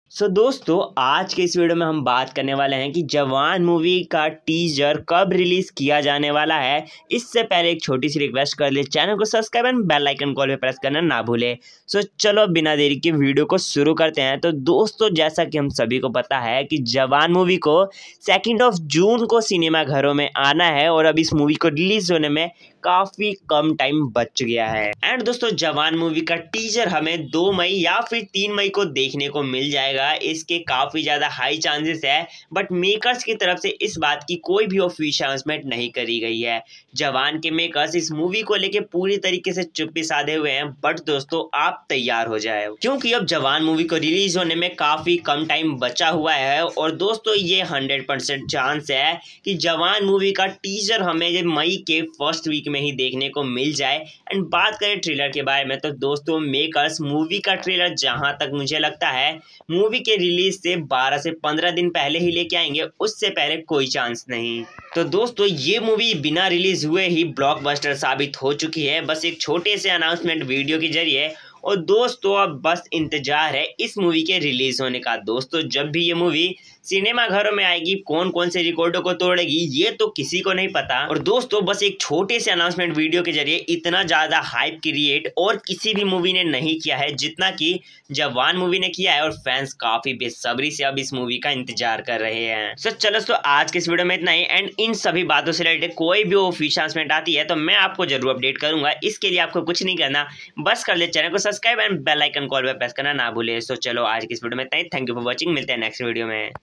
दोस्तों आज के इस वीडियो में हम बात करने वाले हैं कि जवान मूवी का टीजर कब रिलीज किया जाने वाला है। इससे पहले एक छोटी सी रिक्वेस्ट कर ले, चैनल को subscribe and bell icon call पे प्रेस करना ना भूले। चलो बिना देरी के वीडियो को शुरू करते हैं। तो दोस्तों जैसा कि हम सभी को पता है कि जवान मूवी को 2 जून को सिनेमा घरों में आना है और अब इस मूवी को रिलीज होने में काफी कम टाइम बच गया है। एंड दोस्तों जवान मूवी का टीजर हमें 2 मई या फिर 3 मई को देखने को मिल जाएगा। इसके काफी ज्यादा हाई चांसेस है, बट मेकर्स की तरफ से इस बात की कोई भी ऑफिशियल अनाउंसमेंट नहीं करी गई है। जवान के मेकर्स इस मूवी को लेके पूरी तरीके से चुप्पी साधे हुए हैं, बट दोस्तों आप तैयार हो जाए क्योंकि अब जवान मूवी को रिलीज होने में काफी कम टाइम बचा हुआ है। और दोस्तों ये 100% चांस है कि जवान मूवी का टीजर हमें मई के फर्स्ट वीक में ही देखने को मिल जाए। एंड बात करें ट्रेलर के बारे में तो दोस्तों मेकर्स मूवी का ट्रेलर जहां तक मुझे लगता है मूवी के रिलीज से 12 से 15 दिन पहले ही लेके आएंगे, उससे पहले कोई चांस नहीं। तो दोस्तों ये मूवी बिना रिलीज हुए ही ब्लॉकबस्टर साबित हो चुकी है, बस एक छोटे से अनाउंसमेंट वीडियो के जरिए। और दोस्तों अब बस इंतजार है इस मूवी के रिलीज होने का। दोस्तों जब भी ये मूवी सिनेमा घरों में आएगी, कौन कौन से रिकॉर्डों को तोड़ेगी ये तो किसी को नहीं पता। और दोस्तों बस एक छोटे से अनाउंसमेंट वीडियो के जरिए इतना ज्यादा हाइप क्रिएट और किसी भी मूवी ने नहीं किया है जितना कि जवान मूवी ने किया है। और फैंस काफी बेसब्री से अब इस मूवी का इंतजार कर रहे हैं। चलो तो आज के इस वीडियो में इतना ही। एंड इन सभी बातों से रिलेटेड कोई भी ऑफिशियल अनाउंसमेंट आती है तो मैं आपको जरूर अपडेट करूंगा। इसके लिए आपको कुछ नहीं करना, बस कर ले चैनल को subscribe and bell icon call पे प्रेस करना ना भूले। चलो आज की इस वीडियो में इतना ही। थैंक यू फॉर वॉचिंग, मिलते हैं नेक्स्ट वीडियो में।